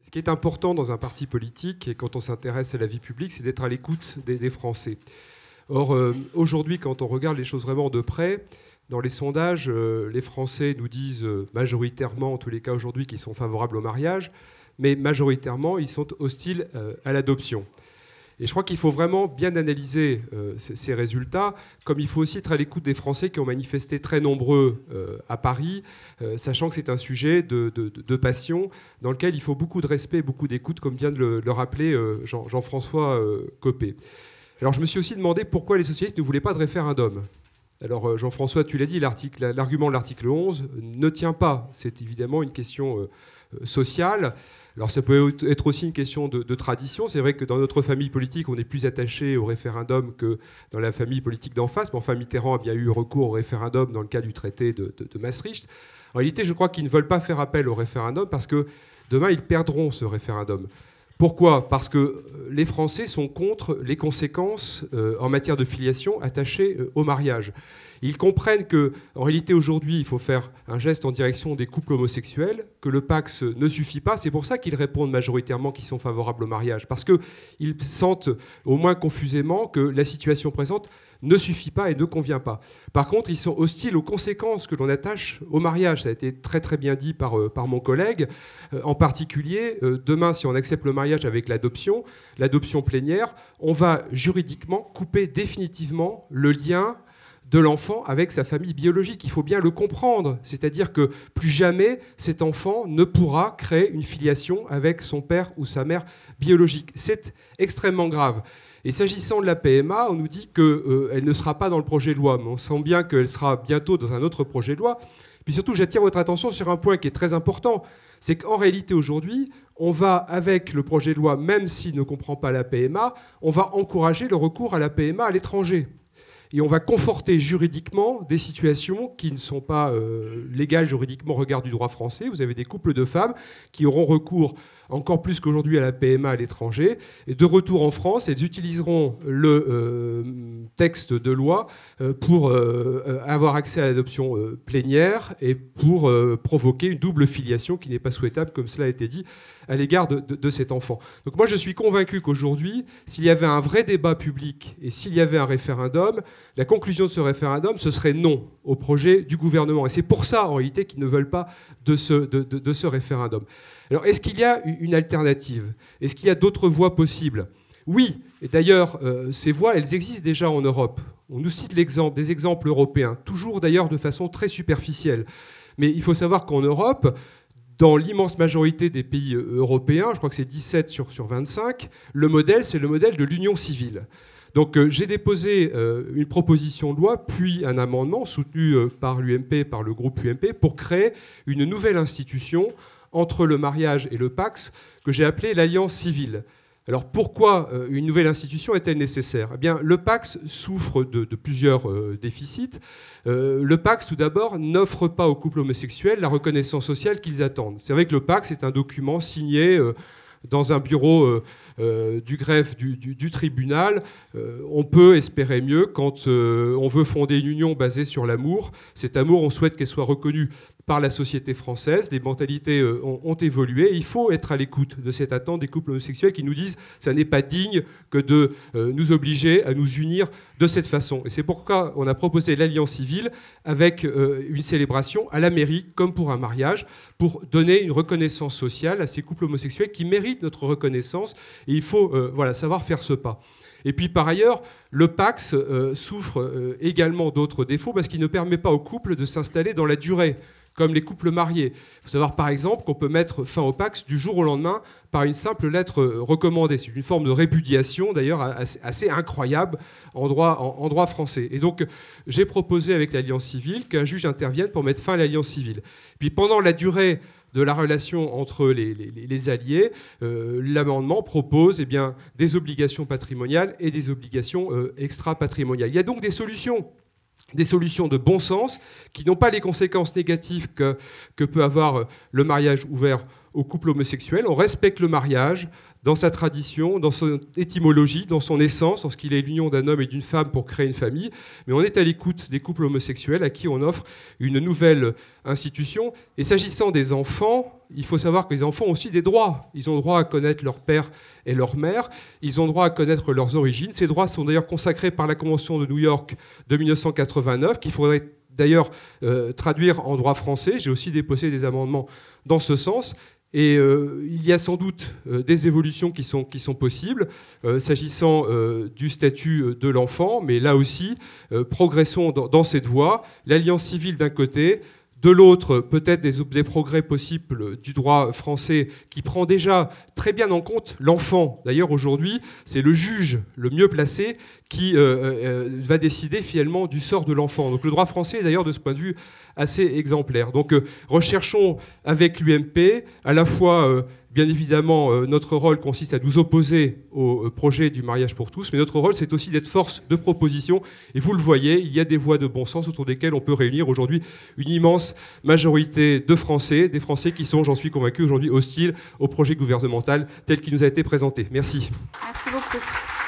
Ce qui est important dans un parti politique et quand on s'intéresse à la vie publique, c'est d'être à l'écoute des Français. Or, aujourd'hui, quand on regarde les choses vraiment de près, dans les sondages, les Français nous disent majoritairement, en tous les cas aujourd'hui, qu'ils sont favorables au mariage, mais majoritairement, ils sont hostiles à l'adoption. Et je crois qu'il faut vraiment bien analyser ces résultats, comme il faut aussi être à l'écoute des Français qui ont manifesté très nombreux à Paris, sachant que c'est un sujet de passion dans lequel il faut beaucoup de respect, beaucoup d'écoute, comme vient de le rappeler Jean-François Copé. Alors je me suis aussi demandé pourquoi les socialistes ne voulaient pas de référendum. Alors Jean-François, tu l'as dit, l'argument de l'article 11 ne tient pas. C'est évidemment une question sociale. Alors ça peut être aussi une question de tradition. C'est vrai que dans notre famille politique, on est plus attaché au référendum que dans la famille politique d'en face. Mais enfin, Mitterrand a bien eu recours au référendum dans le cas du traité de Maastricht. En réalité, je crois qu'ils ne veulent pas faire appel au référendum parce que demain, ils perdront ce référendum. Pourquoi ? Parce que les Français sont contre les conséquences en matière de filiation attachées au mariage. Ils comprennent qu'en réalité, aujourd'hui, il faut faire un geste en direction des couples homosexuels, que le Pacs ne suffit pas. C'est pour ça qu'ils répondent majoritairement qu'ils sont favorables au mariage. Parce qu'ils sentent, au moins confusément, que la situation présente ne suffit pas et ne convient pas. Par contre, ils sont hostiles aux conséquences que l'on attache au mariage. Ça a été très très bien dit par mon collègue. En particulier, demain, si on accepte le mariage avec l'adoption plénière, on va juridiquement couper définitivement le lien de l'enfant avec sa famille biologique. Il faut bien le comprendre. C'est-à-dire que plus jamais cet enfant ne pourra créer une filiation avec son père ou sa mère biologique. C'est extrêmement grave. Et s'agissant de la PMA, on nous dit qu'elle ne sera pas dans le projet de loi, mais on sent bien qu'elle sera bientôt dans un autre projet de loi. Puis surtout, j'attire votre attention sur un point qui est très important, c'est qu'en réalité, aujourd'hui, on va, avec le projet de loi, même s'il ne comprend pas la PMA, on va encourager le recours à la PMA à l'étranger. Et on va conforter juridiquement des situations qui ne sont pas légales juridiquement au regard du droit français. Vous avez des couples de femmes qui auront recours encore plus qu'aujourd'hui à la PMA à l'étranger. Et de retour en France, elles utiliseront le texte de loi pour avoir accès à l'adoption plénière et pour provoquer une double filiation qui n'est pas souhaitable, comme cela a été dit, à l'égard de cet enfant. Donc moi, je suis convaincu qu'aujourd'hui, s'il y avait un vrai débat public et s'il y avait un référendum, la conclusion de ce référendum, ce serait non au projet du gouvernement. Et c'est pour ça, en réalité, qu'ils ne veulent pas de ce référendum. Alors, est-ce qu'il y a une alternative ? Est-ce qu'il y a d'autres voies possibles ? Oui. Et d'ailleurs, ces voies, elles existent déjà en Europe. On nous cite des exemples européens, toujours d'ailleurs de façon très superficielle. Mais il faut savoir qu'en Europe, dans l'immense majorité des pays européens, je crois que c'est 17 sur 25, le modèle, c'est le modèle de l'union civile. Donc j'ai déposé une proposition de loi, puis un amendement soutenu par l'UMP, par le groupe UMP, pour créer une nouvelle institution entre le mariage et le Pacs, que j'ai appelée l'Alliance civile. Alors pourquoi une nouvelle institution est-elle nécessaire ? Eh bien, le Pacs souffre de plusieurs déficits. Le Pacs, tout d'abord, n'offre pas aux couples homosexuels la reconnaissance sociale qu'ils attendent. C'est vrai que le Pacs est un document signé dans un bureau du greffe du tribunal. On peut espérer mieux quand on veut fonder une union basée sur l'amour. Cet amour, on souhaite qu'elle soit reconnue par la société française. Les mentalités ont évolué. Il faut être à l'écoute de cette attente des couples homosexuels qui nous disent que ça n'est pas digne que de nous obliger à nous unir de cette façon. Et c'est pourquoi on a proposé l'Alliance civile avec une célébration à la mairie, comme pour un mariage, pour donner une reconnaissance sociale à ces couples homosexuels qui méritent notre reconnaissance. Et il faut savoir faire ce pas. Et puis par ailleurs, le Pacs souffre également d'autres défauts parce qu'il ne permet pas aux couples de s'installer dans la durée, comme les couples mariés. Il faut savoir par exemple qu'on peut mettre fin au Pacs du jour au lendemain par une simple lettre recommandée. C'est une forme de répudiation d'ailleurs assez incroyable en droit français. Et donc j'ai proposé avec l'Alliance civile qu'un juge intervienne pour mettre fin à l'Alliance civile. Puis pendant la durée de la relation entre les alliés, l'amendement propose des obligations patrimoniales et des obligations extra-patrimoniales. Il y a donc des solutions de bon sens qui n'ont pas les conséquences négatives que peut avoir le mariage ouvert aux couples homosexuels, on respecte le mariage dans sa tradition, dans son étymologie, dans son essence, en ce qu'il est l'union d'un homme et d'une femme pour créer une famille, mais on est à l'écoute des couples homosexuels à qui on offre une nouvelle institution. Et s'agissant des enfants, il faut savoir que les enfants ont aussi des droits. Ils ont le droit à connaître leur père et leur mère, ils ont le droit à connaître leurs origines. Ces droits sont d'ailleurs consacrés par la Convention de New York de 1989, qu'il faudrait d'ailleurs traduire en droit français. J'ai aussi déposé des amendements dans ce sens. Et il y a sans doute des évolutions qui sont possibles s'agissant du statut de l'enfant, mais là aussi, progressons dans cette voie. L'alliance civile d'un côté, de l'autre, peut-être des progrès possibles du droit français qui prend déjà très bien en compte l'enfant. D'ailleurs, aujourd'hui, c'est le juge le mieux placé qui va décider finalement du sort de l'enfant. Donc le droit français est d'ailleurs de ce point de vue assez exemplaire. Donc recherchons avec l'UMP à la fois... Bien évidemment, notre rôle consiste à nous opposer au projet du mariage pour tous, mais notre rôle, c'est aussi d'être force de proposition. Et vous le voyez, il y a des voies de bon sens autour desquelles on peut réunir aujourd'hui une immense majorité de Français, des Français qui sont, j'en suis convaincu, aujourd'hui hostiles au projet gouvernemental tel qu'il nous a été présenté. Merci. Merci beaucoup.